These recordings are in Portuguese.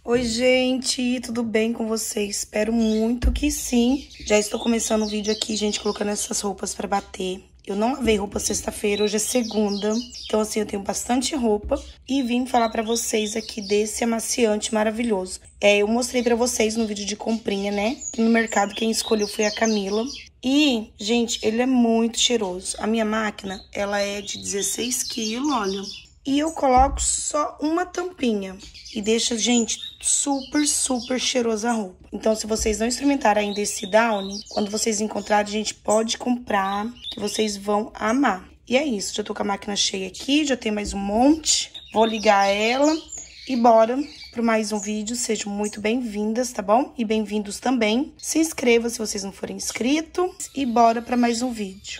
Oi, gente, tudo bem com vocês? Espero muito que sim. Já estou começando o vídeo aqui, gente, colocando essas roupas pra bater. Eu não lavei roupa sexta-feira, hoje é segunda. Então, assim, eu tenho bastante roupa. E vim falar pra vocês aqui desse amaciante maravilhoso. Eu mostrei pra vocês no vídeo de comprinha, né? Que no mercado quem escolheu foi a Camila. E, gente, ele é muito cheiroso. A minha máquina, ela é de 16 quilos, olha. E eu coloco só uma tampinha. E deixa, gente, super cheirosa a roupa. Então, se vocês não experimentaram ainda esse Downy, quando vocês encontrarem, gente, pode comprar, que vocês vão amar. E é isso, já tô com a máquina cheia aqui, já tem mais um monte. Vou ligar ela e bora para mais um vídeo. Sejam muito bem-vindas, tá bom? E bem-vindos também. Se inscreva se vocês não forem inscritos. E bora para mais um vídeo.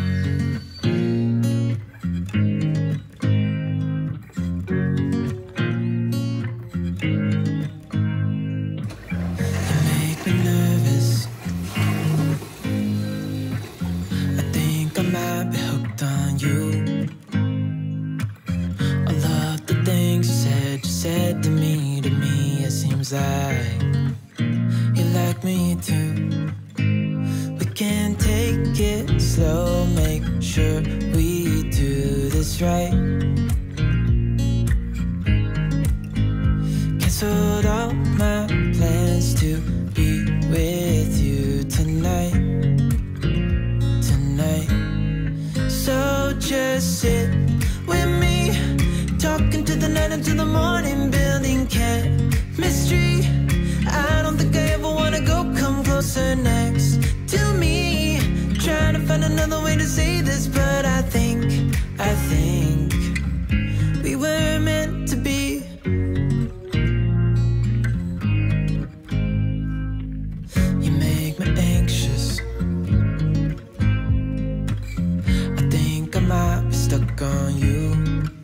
Like you like me too. We can take it slow, make sure we do this right. Canceled all my plans to be with you tonight. So just sit with me, talking to the night until the morning, building chemistry. I don't think I ever wanna go, come closer next to me. Trying to find another way to say this, but I think we were meant to be. You make me anxious. I think I might be stuck on you.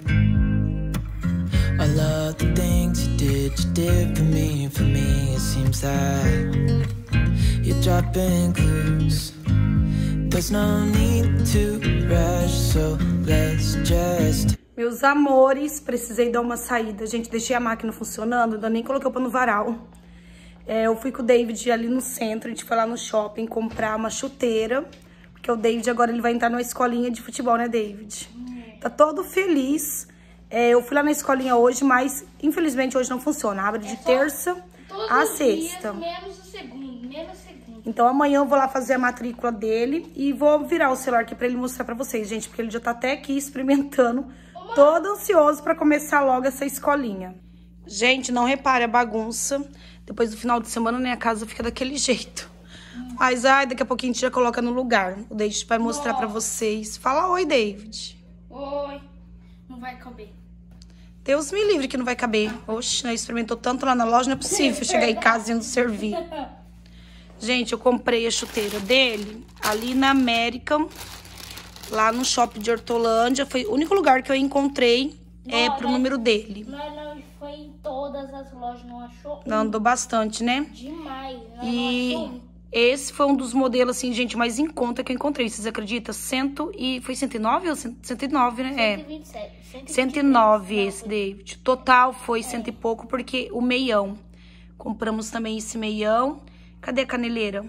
I love the things you did for me, it seems like you're dropping clues. There's no need to rush, so let's just... Meus amores, precisei dar uma saída. Gente, deixei a máquina funcionando, ainda nem coloquei o no varal. Eu fui com o David ali no centro, a gente foi lá no shopping comprar uma chuteira, porque o David agora ele vai entrar numa escolinha de futebol, né, David? Tá todo feliz. Eu fui lá na escolinha hoje, mas infelizmente hoje não funciona. Abre de terça a sexta. Menos o segundo. Então amanhã eu vou lá fazer a matrícula dele e vou virar o celular aqui pra ele mostrar pra vocês, gente. Porque ele já tá até aqui experimentando, todo ansioso pra começar logo essa escolinha. Gente, não repare a bagunça. Depois do final de semana, minha casa fica daquele jeito. Mas, daqui a pouquinho a gente já coloca no lugar. O David vai mostrar pra vocês. Fala oi, David. Oi. Não vai caber. Deus me livre que não vai caber. Oxe, né? Experimentou tanto lá na loja, não é possível chegar em casa e não servir. Gente, eu comprei a chuteira dele ali na American, lá no shopping de Hortolândia. Foi o único lugar que eu encontrei pro número dele. Não, foi em todas as lojas, não achou? Não, andou bastante, né? Demais. E não achou? Esse foi um dos modelos, assim, gente, mais em conta que eu encontrei. Vocês acreditam? Foi 109 ou 109, né? 127. 109 esse, David. Total foi cento e pouco, porque o meião. Compramos também esse meião. Cadê a caneleira?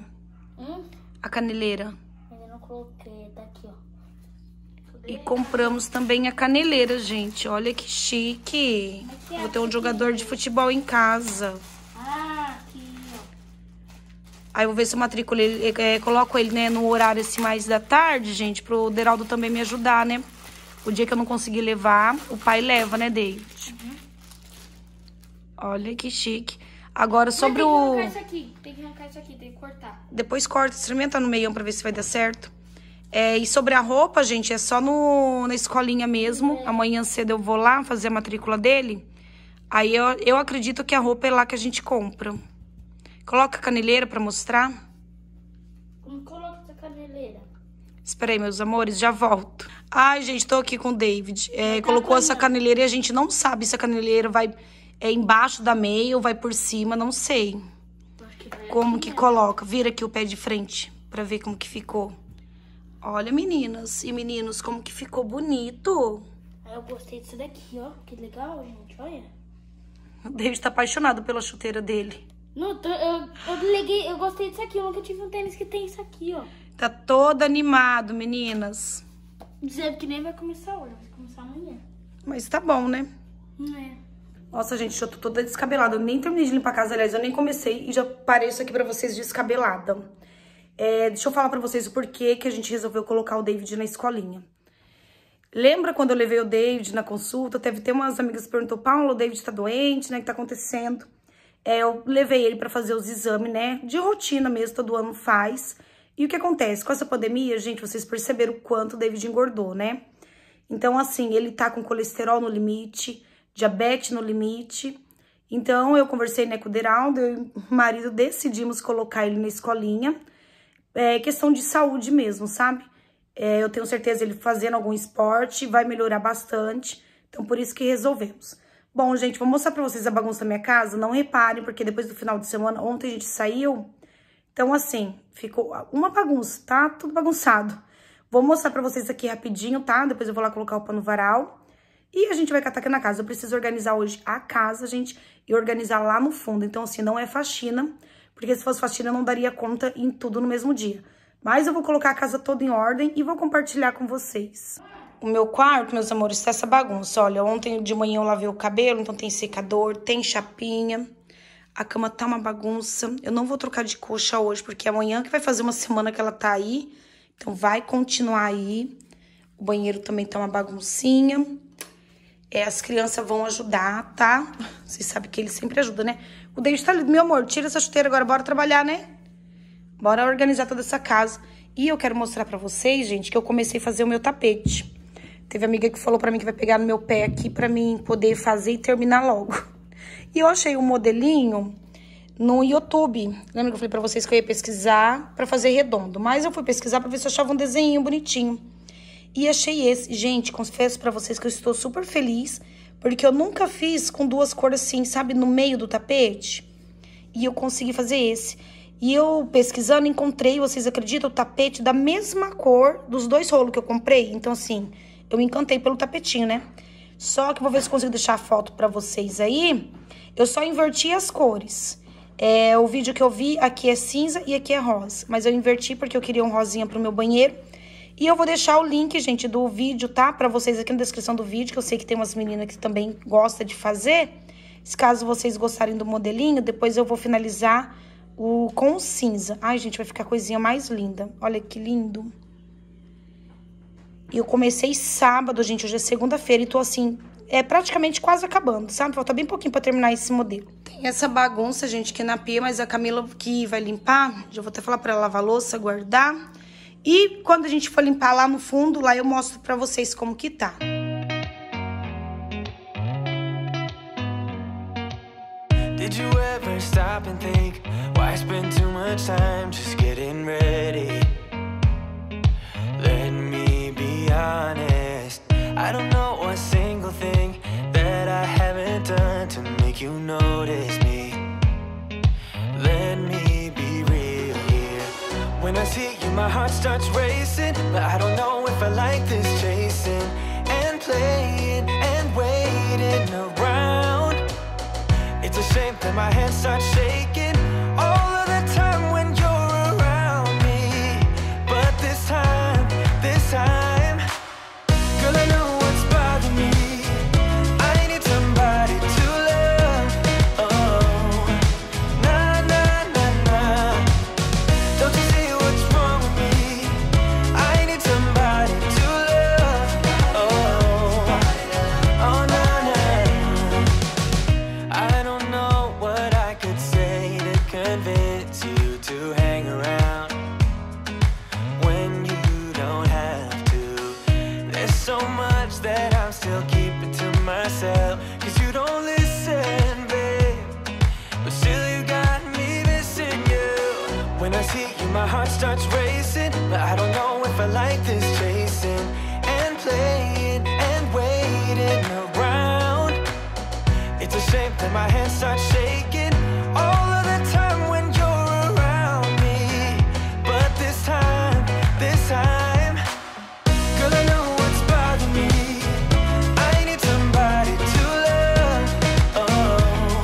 A caneleira. Ainda não coloquei, tá aqui, ó. E compramos também a caneleira, gente. Olha que chique. Vou ter um jogador de futebol em casa. Aqui, ó. Aí eu vou ver se eu matriculo ele, coloco ele, né, no horário assim mais da tarde, gente, pro Deraldo também me ajudar, né? O dia que eu não conseguir levar, o pai leva, né, David? Olha que chique. Agora, sobre o... Tem que arrancar isso aqui, tem que cortar. Depois corta, experimenta no meião pra ver se vai dar certo. E sobre a roupa, gente, é só na escolinha mesmo. Amanhã cedo eu vou lá fazer a matrícula dele. Aí eu acredito que a roupa é lá que a gente compra. Coloca a caneleira pra mostrar. Como coloca essa caneleira? Espera aí, meus amores, já volto. Ai, gente, tô aqui com o David. Colocou essa caneleira e a gente não sabe se a caneleira vai embaixo da meia ou vai por cima, não sei. Como que coloca. Vira aqui o pé de frente pra ver como que ficou. Olha, meninas e meninos, como que ficou bonito. Eu gostei disso daqui, ó. Que legal, gente, olha. O David tá apaixonado pela chuteira dele. Não, eu gostei disso aqui. Eu nunca tive um tênis que tem isso aqui, ó. Tá todo animado, meninas. Dizendo que nem vai começar hoje, vai começar amanhã. Mas tá bom, né? Não é. Nossa, gente, eu tô toda descabelada. Eu nem terminei de limpar a casa, aliás, eu nem comecei e já pareço aqui pra vocês descabelada. Deixa eu falar pra vocês o porquê que a gente resolveu colocar o David na escolinha. Lembra quando eu levei o David na consulta? Tem umas amigas que perguntou, Paulo, o David tá doente, né? O que tá acontecendo? Eu levei ele pra fazer os exames, né? De rotina mesmo, todo ano faz. E o que acontece? Com essa pandemia, gente, vocês perceberam o quanto o David engordou, né? Então, assim, ele tá com colesterol no limite, diabetes no limite. Então, eu conversei, né, com o Deraldo, eu e o marido decidimos colocar ele na escolinha. Questão de saúde mesmo, sabe? Eu tenho certeza ele fazendo algum esporte vai melhorar bastante. Então, por isso que resolvemos. Bom, gente, vou mostrar pra vocês a bagunça da minha casa. Não reparem, porque depois do final de semana, ontem a gente saiu. Então, assim, ficou uma bagunça, tá? Tudo bagunçado. Vou mostrar pra vocês aqui rapidinho, tá? Depois eu vou lá colocar o pano varal. E a gente vai catar aqui na casa. Eu preciso organizar hoje a casa, gente, e organizar lá no fundo. Então, assim, não é faxina, porque se fosse faxina eu não daria conta em tudo no mesmo dia. Mas eu vou colocar a casa toda em ordem e vou compartilhar com vocês. O meu quarto, meus amores, tá essa bagunça. Olha, ontem de manhã eu lavei o cabelo, então tem secador, tem chapinha. A cama tá uma bagunça. Eu não vou trocar de coxa hoje, porque amanhã que vai fazer uma semana que ela tá aí. Então, vai continuar aí. O banheiro também tá uma baguncinha. As crianças vão ajudar, tá? Vocês sabem que eles sempre ajudam, né? O David tá ali, meu amor, tira essa chuteira agora, bora trabalhar, né? Bora organizar toda essa casa. E eu quero mostrar pra vocês, gente, que eu comecei a fazer o meu tapete. Teve amiga que falou pra mim que vai pegar no meu pé aqui pra mim poder fazer e terminar logo. E eu achei um modelinho no YouTube. Lembra que eu falei pra vocês que eu ia pesquisar pra fazer redondo? Mas eu fui pesquisar pra ver se eu achava um desenho bonitinho. E achei esse. Gente, confesso pra vocês que eu estou super feliz, porque eu nunca fiz com duas cores assim, sabe, no meio do tapete. E eu consegui fazer esse. E eu pesquisando encontrei, vocês acreditam, o tapete da mesma cor dos dois rolos que eu comprei. Então, assim, eu me encantei pelo tapetinho, né? Só que vou ver se consigo deixar a foto pra vocês aí. Eu só inverti as cores. O vídeo que eu vi, aqui é cinza e aqui é rosa. Mas eu inverti porque eu queria um rosinha pro meu banheiro. E eu vou deixar o link, gente, do vídeo, tá? Pra vocês aqui na descrição do vídeo, que eu sei que tem umas meninas que também gostam de fazer. Se caso vocês gostarem do modelinho, depois eu vou finalizar com o cinza. Ai, gente, vai ficar a coisinha mais linda. Olha que lindo. E eu comecei sábado, gente, hoje é segunda-feira e tô assim, praticamente quase acabando, sabe? Falta bem pouquinho pra terminar esse modelo. Tem essa bagunça, gente, que é na pia, mas a Camila que vai limpar, já vou até falar pra ela lavar a louça, guardar. E quando a gente for limpar lá no fundo, lá eu mostro pra vocês como que tá. Did you ever stop and think, why spend too much time just getting ready? Let me be honest, I don't know a single thing that I haven't done to make you notice me. Let me be real here. When I see you, my heart starts racing, but I don't know if I like this chasing and playing and waiting around. It's a shame that my hands start shaking all of the time when you're around me. But this time, girl, I know what's bothering me. I need somebody to love. Oh, nah, nah, nah, nah. Don't you see what's wrong with me? I need somebody to love. Oh, oh, nah, nah. I don't know what I could say to convince you to hang around when you don't have to. There's so much that I'm still keeping to myself, 'cause you don't listen, babe. But still you got me missing you. When I see you, my heart starts racing, but I don't know if I like this chasing and playing and waiting around. It's a shame that my hands start shaking all of the time when you're around me. But this time, girl, I know what's bothering me. I need somebody to love. Oh,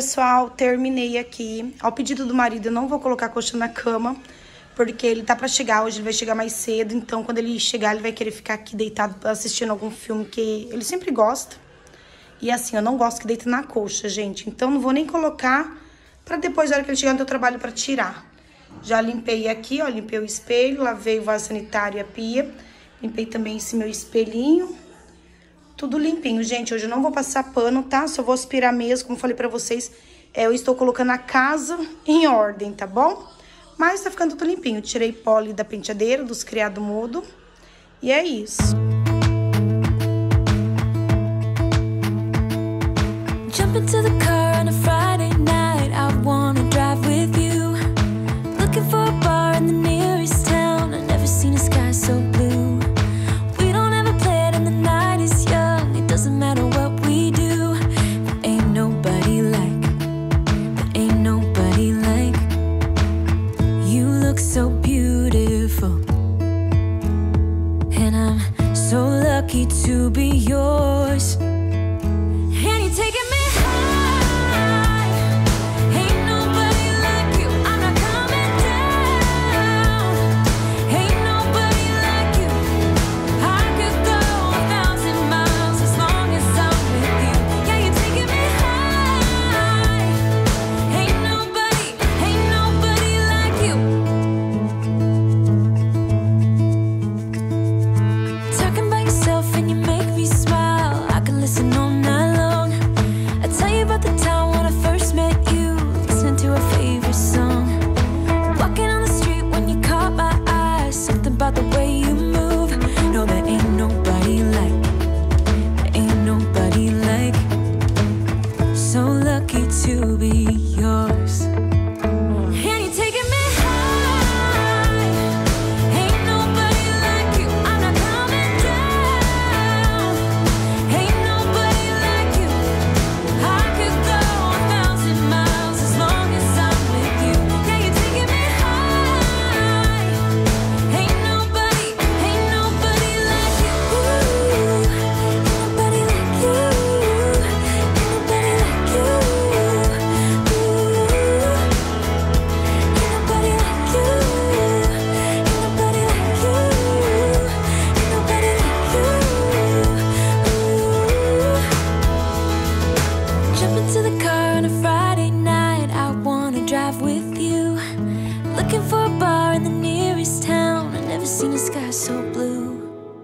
pessoal, terminei aqui. Ao pedido do marido, eu não vou colocar a coxa na cama, porque ele tá pra chegar, hoje ele vai chegar mais cedo. Então, quando ele chegar, ele vai querer ficar aqui deitado assistindo algum filme que ele sempre gosta. E assim, eu não gosto que deita na coxa, gente. Então, não vou nem colocar pra depois, na hora que ele chegar no teu trabalho, pra tirar. Já limpei aqui, ó, limpei o espelho, lavei o vaso sanitário e a pia. Limpei também esse meu espelhinho. Tudo limpinho, gente. Hoje eu não vou passar pano, tá? Só vou aspirar mesmo, como falei pra vocês. Eu estou colocando a casa em ordem, tá bom? Mas tá ficando tudo limpinho. Tirei pó ali da penteadeira, dos criado mudo. E é isso. Jump into the car on a Friday night. I wanna drive with you. Looking for a bar in the nearest town. I've never seen a sky so blue. Doesn't matter what we do, there ain't nobody like you. Look so beautiful, and I'm so lucky to be yours. And you're taking me high, ain't nobody like you. I'm not coming down, ain't nobody like you. I could go 1,000 miles as long as I'm with you. Yeah, you're taking me high, ain't nobody like you. Talking by yourself and you make me smile. I can listen all night long. I tell you about the time when I first met you, listening to our favorite song. Walking on the street when you caught my eyes, something about the way you move. No, there ain't nobody like, so lucky to be yours. And you're taking me high, ain't nobody like you. I'm not coming down, ain't nobody like you. I could go 1,000 miles as long as I'm with you. Yeah, you're taking me high, ain't nobody like you. Ain't nobody like you. Jump into the car on a Friday night. I wanna drive with you. Looking for a bar in the nearest town. I've never seen a sky so blue.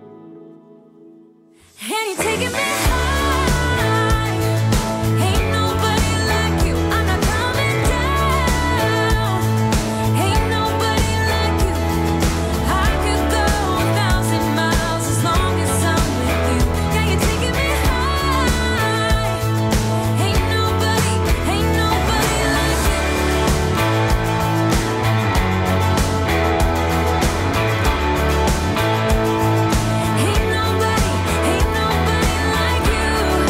And you're taking me high, ain't nobody like you. I'm not coming down, ain't nobody like you. I could go 1,000 miles as long as I'm with you. Yeah, you're taking me high, ain't nobody like you. Ain't nobody like you.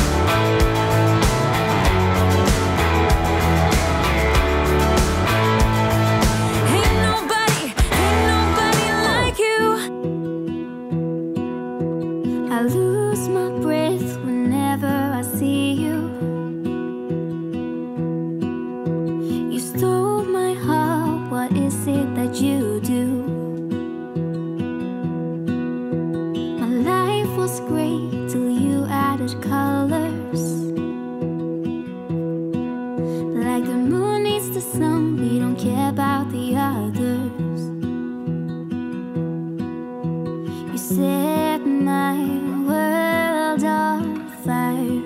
Ain't nobody like you. I lose my breath whenever I see you. You stole my heart, what is it that you do? My life was great till you added colors. Like the moon needs the sun, we don't care about the others. You set my world on fire.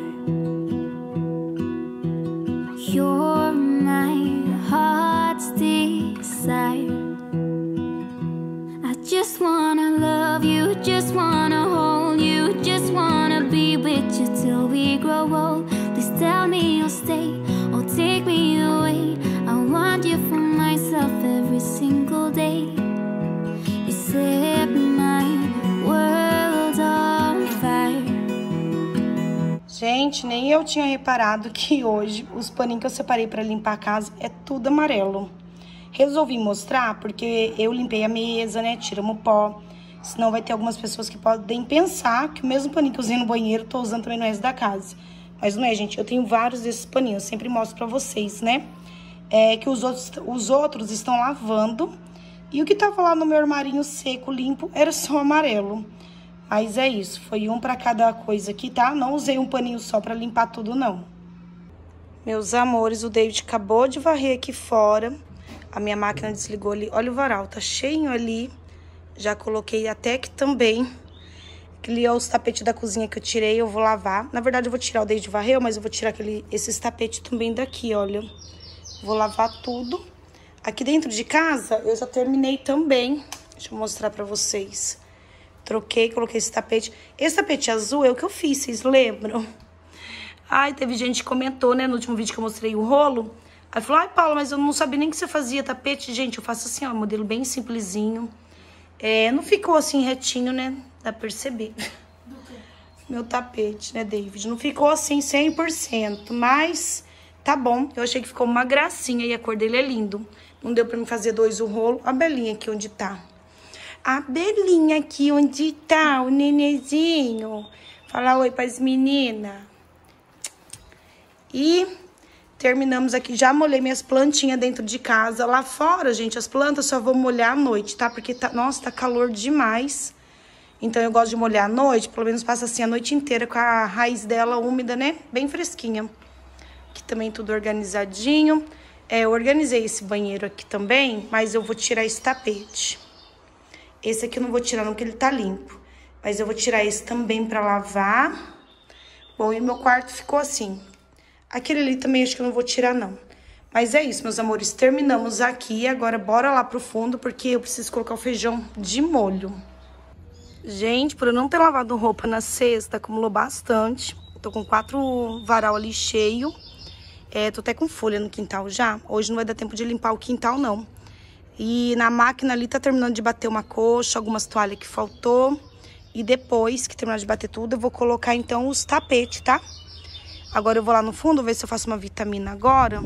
You're my heart's desire. I just wanna love you, just wanna hold you, just wanna be with you till we grow old. Please tell me you'll stay or take me away. I want you for myself every single day. You set my world on fire. Gente, nem eu tinha reparado que hoje os paninhos que eu separei pra limpar a casa é tudo amarelo. Resolvi mostrar porque eu limpei a mesa, né? Tiramos o pó. Senão vai ter algumas pessoas que podem pensar que o mesmo paninho que eu usei no banheiro, tô usando também no resto da casa. Mas não é, gente. Eu tenho vários desses paninhos. Eu sempre mostro pra vocês, né? Que os outros estão lavando. E o que tava lá no meu armarinho seco, limpo, era só amarelo. Mas é isso. Foi um pra cada coisa aqui, tá? Não usei um paninho só pra limpar tudo, não. Meus amores, o David acabou de varrer aqui fora. A minha máquina desligou ali. Olha o varal, tá cheinho ali. Já coloquei até que também. Aquele é os tapetes da cozinha que eu tirei, eu vou lavar. Na verdade, eu vou tirar o David varreu, mas eu vou tirar esses tapetes também daqui, olha. Vou lavar tudo. Aqui dentro de casa, eu já terminei também. Deixa eu mostrar pra vocês. Troquei, coloquei esse tapete. Esse tapete azul é o que eu fiz, vocês lembram? Ai, teve gente que comentou, né, no último vídeo que eu mostrei o rolo. Aí falou, ai, Paula, mas eu não sabia nem que você fazia tapete. Gente, eu faço assim, ó, modelo bem simplesinho. Não ficou assim retinho, né? Dá pra perceber. Meu tapete, né, David? Não ficou assim 100%, mas tá bom. Eu achei que ficou uma gracinha e a cor dele é lindo. Não deu pra mim fazer dois o rolo. A Belinha aqui onde tá. A Belinha aqui onde tá, o nenezinho. Fala oi pras meninas. E terminamos aqui. Já molhei minhas plantinhas dentro de casa. Lá fora, gente, as plantas só vou molhar à noite, tá? Porque, nossa, tá calor demais. Então, eu gosto de molhar à noite. Pelo menos passa assim a noite inteira com a raiz dela úmida, né? Bem fresquinha. Aqui também tudo organizadinho. Eu organizei esse banheiro aqui também, mas eu vou tirar esse tapete. Esse aqui eu não vou tirar não, porque ele tá limpo. Mas eu vou tirar esse também pra lavar. Bom, e meu quarto ficou assim. Aquele ali também acho que eu não vou tirar, não. Mas é isso, meus amores. Terminamos aqui. Agora, bora lá pro fundo, porque eu preciso colocar o feijão de molho. Gente, por eu não ter lavado roupa na sexta, acumulou bastante. Tô com 4 varal ali cheio. Tô até com folha no quintal já. Hoje não vai dar tempo de limpar o quintal, não. E na máquina ali tá terminando de bater uma coxa, algumas toalhas que faltou. E depois que terminar de bater tudo, eu vou colocar, então, os tapetes, tá? Agora eu vou lá no fundo, ver se eu faço uma vitamina agora.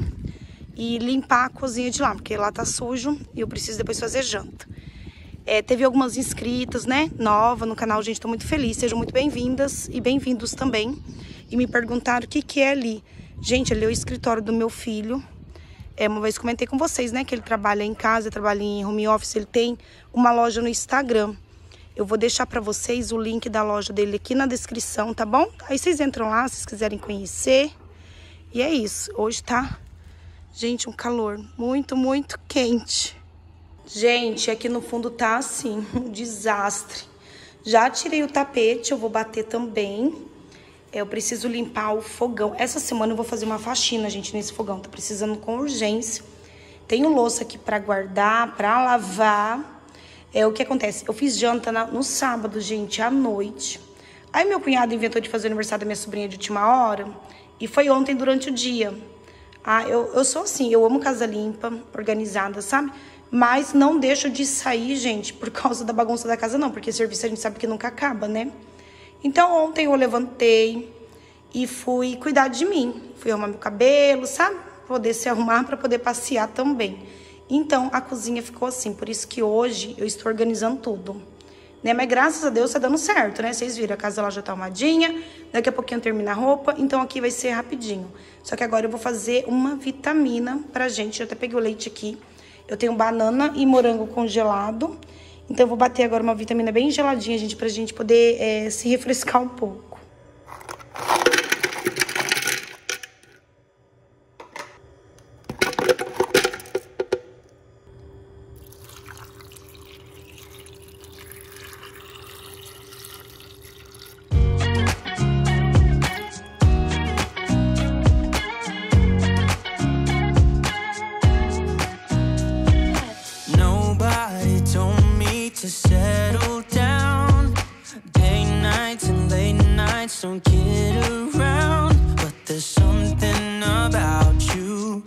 E limpar a cozinha de lá, porque lá tá sujo e eu preciso depois fazer janta. Teve algumas inscritas, né, nova no canal, gente, tô muito feliz. Sejam muito bem-vindas e bem-vindos também. E me perguntaram o que é ali. Gente, ali é o escritório do meu filho. Uma vez comentei com vocês, né, que ele trabalha em casa, trabalha em home office, ele tem uma loja no Instagram. Eu vou deixar pra vocês o link da loja dele aqui na descrição, tá bom? Aí vocês entram lá, se vocês quiserem conhecer. E é isso, hoje tá, gente, um calor muito, muito quente. Gente, aqui no fundo tá assim, um desastre. Já tirei o tapete, eu vou bater também. Eu preciso limpar o fogão. Essa semana eu vou fazer uma faxina, gente, nesse fogão. Tá precisando com urgência. Tenho louça aqui pra guardar, pra lavar. O que acontece? Eu fiz janta no sábado, gente, à noite. Aí meu cunhado inventou de fazer o aniversário da minha sobrinha de última hora. E foi ontem durante o dia. Eu sou assim, eu amo casa limpa, organizada, sabe? Mas não deixo de sair, gente, por causa da bagunça da casa, não. Porque serviço a gente sabe que nunca acaba, né? Então, ontem eu levantei e fui cuidar de mim. Fui arrumar meu cabelo, sabe? Poder se arrumar para poder passear também. Então, a cozinha ficou assim. Por isso que hoje eu estou organizando tudo. Né? Mas graças a Deus tá dando certo, né? Vocês viram, a casa lá já tá arrumadinha. Daqui a pouquinho termina a roupa. Então, aqui vai ser rapidinho. Só que agora eu vou fazer uma vitamina pra gente. Eu até peguei o leite aqui. Eu tenho banana e morango congelado. Então, eu vou bater agora uma vitamina bem geladinha, gente, pra gente poder se refrescar um pouco. To settle down, day nights and late nights don't get around. But there's something about you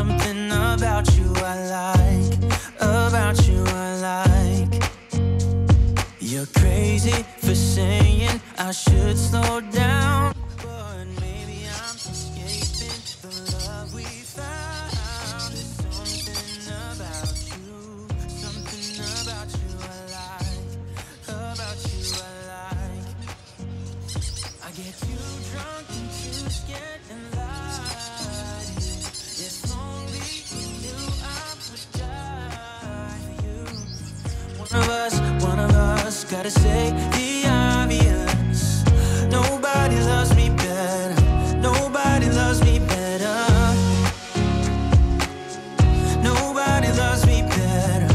I like, about you I like. You're crazy for saying I should slow down, but maybe I'm escaping the love we found. There's something about you, something about you. About you I like. I get you gotta say the obvious. Nobody loves me better. Nobody loves me better. Nobody loves me better.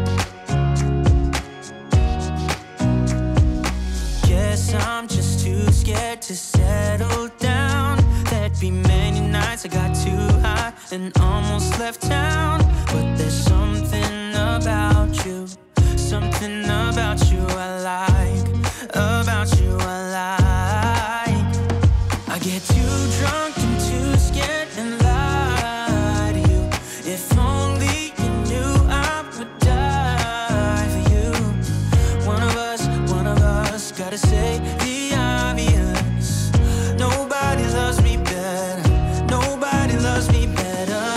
Guess I'm just too scared to settle down. There'd be many nights I got too high and almost left town. But there's something about you, something about you I like, about you I like. I get too drunk and too scared and lie to you. If only you knew I would die for you. One of us gotta say the obvious. Nobody loves me better. Nobody loves me better.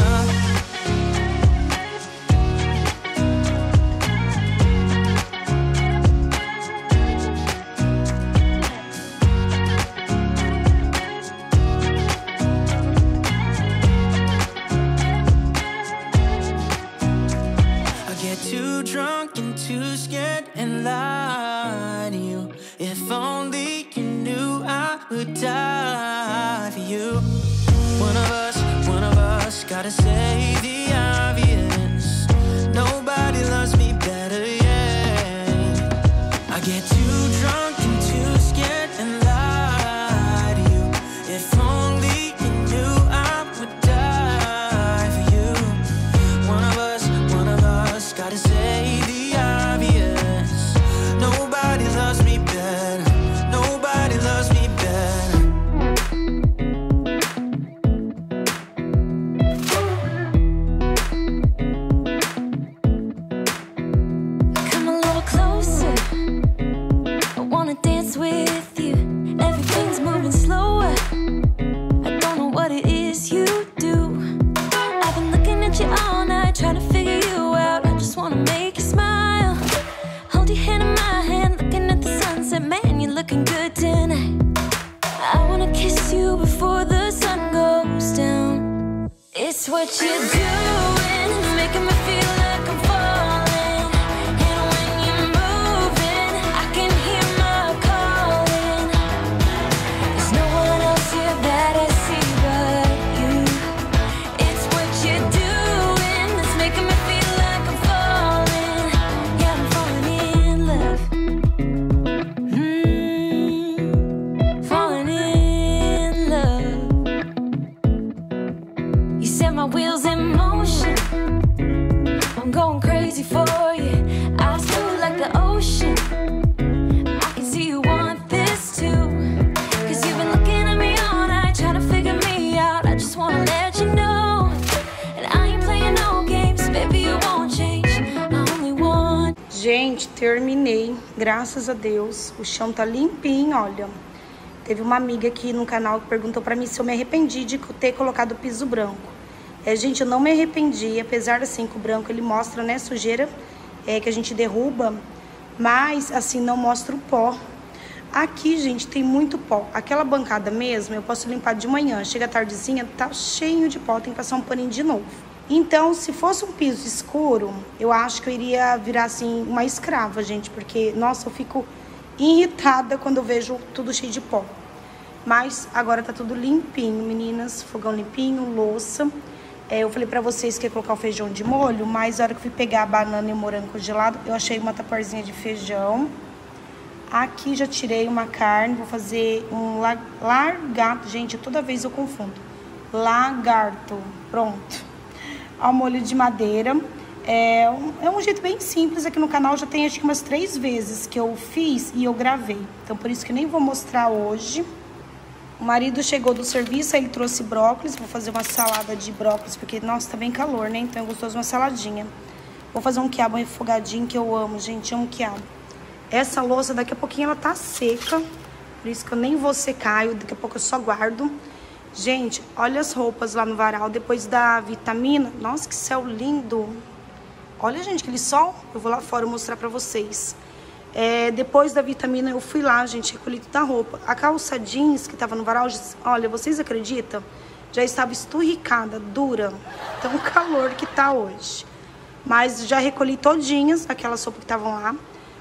Too drunk and too scared and lie to you. If only you knew I would die for you. One of us gotta say the obvious. Nobody loves me better, yeah. I get too drunk and too scared and lie to you. If only you knew I would die for you. One of us gotta say the obvious. Nobody loves me better. Nobody loves me better. Come a little closer. I wanna dance with you. Everything's moving slower. I don't know what it is you do. I've been looking at you all night, trying to figure you out. I just wanna make you smile. Hold your hand in my hand, looking at the sunset. Man, you're looking good tonight. I wanna kiss you before the sun goes down. It's what you're doing, it's making me feel like I'm falling. And when you're moving, I can hear my calling. There's no one else here that I see but you. It's what you're doing, it's making me feel like I'm falling. Yeah, I'm falling in love. Falling in love. You set my wheels in motion. I'm going crazy for you. Eyes blue like the ocean. I can see you want this too. Cause you've been looking at me all night, trying to figure me out. I just wanna let you know. And I ain't playing no games, baby, you won't change. I only want. Gente, terminei. Graças a Deus. O chão tá limpinho, olha. Teve uma amiga aqui no canal que perguntou pra mim se eu me arrependi de ter colocado o piso branco. Gente, eu não me arrependi, apesar assim que o branco ele mostra, né, sujeira que a gente derruba, mas assim não mostra o pó. Aqui, gente, tem muito pó. Aquela bancada mesmo, eu posso limpar de manhã, chega a tardezinha, tá cheio de pó, tem que passar um paninho de novo. Então, se fosse um piso escuro, eu acho que eu iria virar assim uma escrava, gente, porque nossa, eu fico irritada quando eu vejo tudo cheio de pó. Mas agora tá tudo limpinho, meninas, fogão limpinho, louça. Eu falei pra vocês que ia colocar o feijão de molho, mas a hora que eu fui pegar a banana e o morango congelado, eu achei uma taparzinha de feijão. Aqui já tirei uma carne, vou fazer um lagarto. Gente, toda vez eu confundo. Lagarto, pronto. Ao molho de madeira. É um jeito bem simples, aqui no canal já tem acho que umas 3 vezes que eu fiz e eu gravei. Então por isso que nem vou mostrar hoje. O marido chegou do serviço, aí ele trouxe brócolis. Vou fazer uma salada de brócolis, porque, nossa, tá bem calor, né? Então é gostoso uma saladinha. Vou fazer um quiabo refogadinho, que eu amo, gente, amo quiabo. Essa louça, daqui a pouquinho ela tá seca, por isso que eu nem vou secar, daqui a pouco eu só guardo. Gente, olha as roupas lá no varal, depois da vitamina. Nossa, que céu lindo. Olha, gente, aquele sol. Eu vou lá fora mostrar pra vocês. Depois da vitamina, eu fui lá, gente, recolhi toda a roupa. A calça jeans que tava no varal, olha, vocês acreditam? Já estava esturricada, dura. Tão calor que tá hoje. Mas já recolhi todinhas aquelas roupas que estavam lá.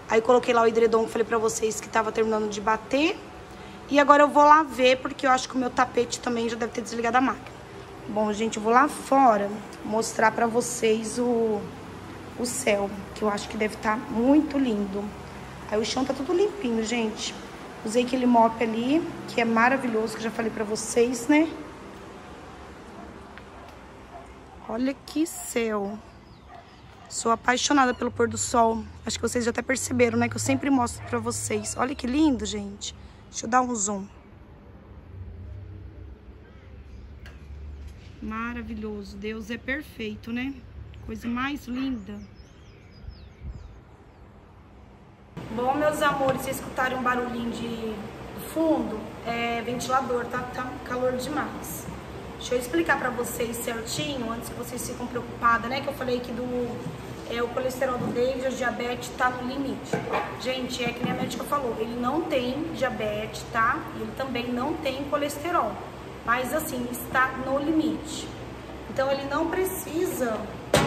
Aí coloquei lá o edredom que falei pra vocês que tava terminando de bater. E agora eu vou lá ver, porque eu acho que o meu tapete também já deve ter desligado a máquina. Bom, gente, eu vou lá fora mostrar pra vocês o céu, que eu acho que deve estar muito lindo. Aí o chão tá tudo limpinho, gente. Usei aquele mop ali, que é maravilhoso, que eu já falei pra vocês, né? Olha que céu. Sou apaixonada pelo pôr do sol. Acho que vocês já até perceberam, né? Que eu sempre mostro pra vocês. Olha que lindo, gente. Deixa eu dar um zoom. Maravilhoso. Deus é perfeito, né? Coisa mais linda. Bom, meus amores, vocês escutarem um barulhinho de fundo, é ventilador, tá calor demais. Deixa eu explicar pra vocês certinho, antes que vocês fiquem preocupadas, né? Que eu falei que o colesterol do David, a diabetes, tá no limite. Gente, é que nem a médica falou, ele não tem diabetes, tá? Ele também não tem colesterol. Mas assim, está no limite. Então ele não precisa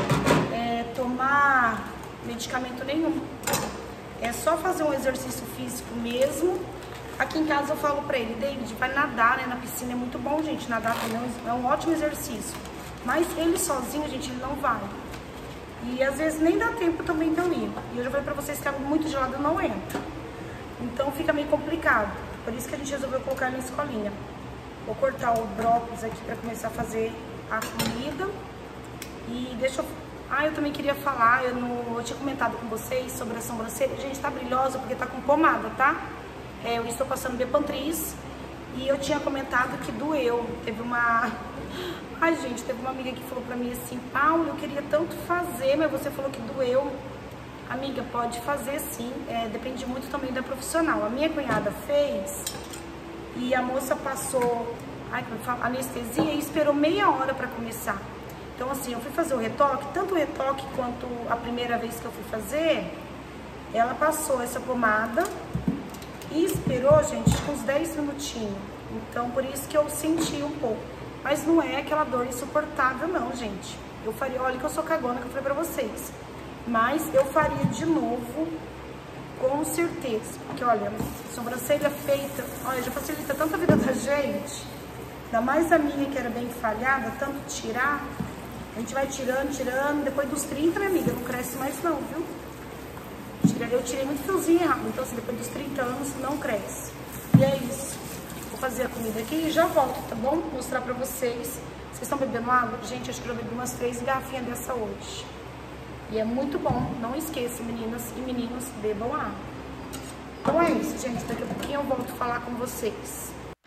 tomar medicamento nenhum. É só fazer um exercício físico mesmo. Aqui em casa eu falo pra ele, David, vai nadar, né? Na piscina é muito bom, gente. Nadar também é um ótimo exercício. Mas ele sozinho, gente, ele não vai. E às vezes nem dá tempo também de eu ir. E eu já falei pra vocês que água muito gelada não entra. Então fica meio complicado. Por isso que a gente resolveu colocar ele na escolinha. Vou cortar o brócolis aqui pra começar a fazer a comida. E deixa eu... Ah, eu também queria falar, eu tinha comentado com vocês sobre a sobrancelha. Gente, tá brilhosa porque tá com pomada, tá? Eu estou passando Bepantris e eu tinha comentado que doeu. Teve uma... Ai, gente, teve uma amiga que falou pra mim assim, Paula, eu queria tanto fazer, mas você falou que doeu. Amiga, pode fazer sim, depende muito também da profissional. A minha cunhada fez e a moça passou anestesia e esperou meia hora pra começar. Então assim, eu fui fazer o retoque, tanto o retoque quanto a primeira vez que eu fui fazer, ela passou essa pomada e esperou, gente, uns 10 minutinhos. Então, por isso que eu senti um pouco. Mas não é aquela dor insuportável, não, gente. Eu faria, olha que eu sou cagona, que eu falei pra vocês. Mas eu faria de novo, com certeza. Porque, olha, sobrancelha feita, olha, já facilita tanto a vida da gente. Ainda mais a minha, que era bem falhada, tanto tirar. A gente vai tirando, depois dos 30, minha amiga, não cresce mais não, viu? Eu tirei muito fiozinho errado, então assim, depois dos 30 anos não cresce. E é isso. Vou fazer a comida aqui e já volto, tá bom? Vou mostrar pra vocês. Vocês estão bebendo água? Gente, acho que eu bebi umas 3 garrafinhas dessa hoje. E é muito bom. Não esqueçam, meninas e meninos, bebam água. Então é isso, gente. Daqui a pouquinho eu volto a falar com vocês.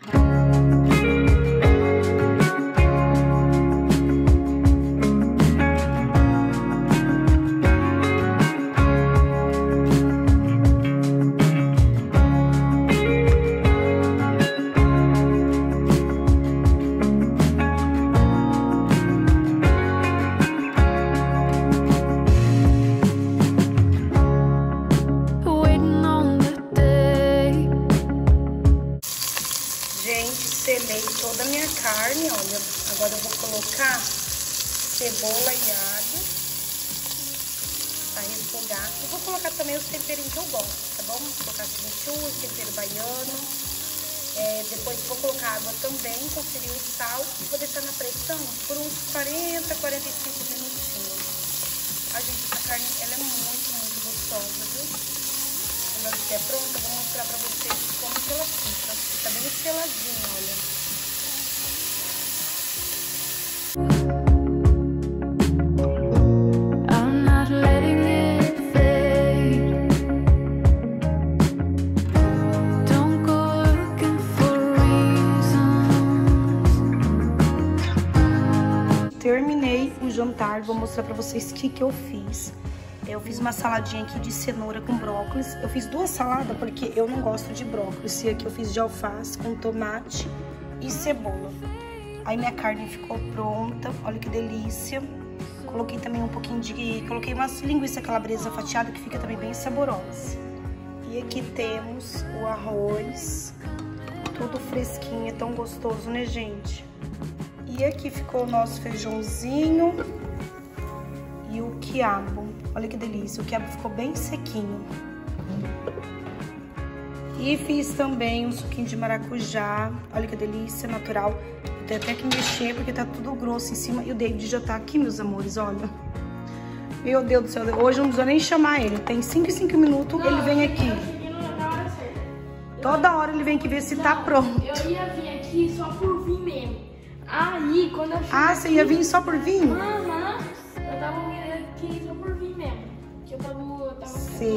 Carne, olha, agora eu vou colocar cebola e alho pra refogar. E vou colocar também os temperinhos que eu gosto, tá bom? Vou colocar chimichurri, tempero baiano. Depois vou colocar água também, conferir o sal e vou deixar na pressão por uns 40, 45 minutinhos. A gente, essa carne, ela é muito, muito gostosa, viu? Quando ela estiver pronta, eu vou mostrar pra vocês como que ela fica. Fica bem espeladinha, olha. Terminei o jantar, vou mostrar pra vocês o que eu fiz. Eu fiz uma saladinha aqui de cenoura com brócolis. Eu fiz 2 saladas porque eu não gosto de brócolis. E aqui eu fiz de alface com tomate e cebola. Aí minha carne ficou pronta, olha que delícia. Coloquei também um pouquinho coloquei umas linguiça calabresa fatiada que fica também bem saborosa. E aqui temos o arroz, tudo fresquinho, é tão gostoso, né, gente? E aqui ficou o nosso feijãozinho e o quiabo. Olha que delícia, o quiabo ficou bem sequinho. E fiz também um suquinho de maracujá. Olha que delícia, natural. Eu tenho até que mexer porque tá tudo grosso em cima. E o David já tá aqui, meus amores, olha. Meu Deus do céu, hoje não precisa nem chamar ele. Tem 5 em 5 minutos, ele vem aqui. Toda hora ele vem aqui ver se tá pronto. Eu ia vir aqui só por vir mesmo. Aí, quando eu cheguei... Ah, você ia vir só por vir? Aham. Eu tava vindo aqui só por vir mesmo. Que eu tava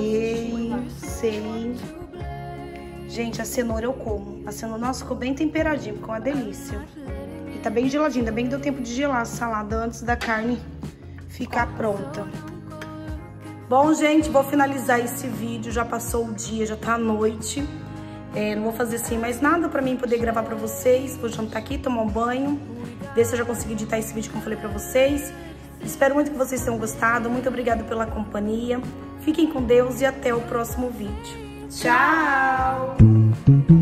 Sei. Gente, a cenoura eu como. A cenoura, nossa, ficou bem temperadinho, ficou uma delícia. E tá bem geladinho, ainda bem que deu tempo de gelar a salada antes da carne ficar pronta. Bom, gente, vou finalizar esse vídeo. Já passou o dia, já tá à noite. Não vou fazer assim mais nada pra mim poder gravar pra vocês. Vou jantar aqui, tomar um banho. Ver se eu já consegui editar esse vídeo como eu falei pra vocês. Espero muito que vocês tenham gostado. Muito obrigada pela companhia. Fiquem com Deus e até o próximo vídeo. Tchau!